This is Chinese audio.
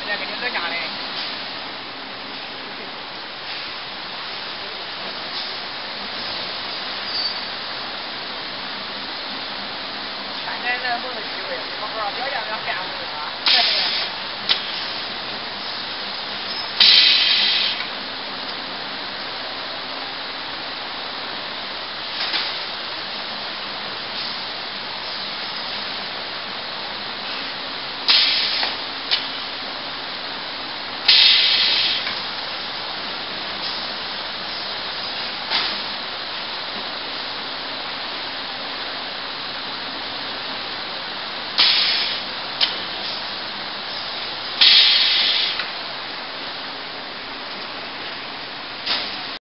来给你搁家嘞。现在咱没那机会，好好表现。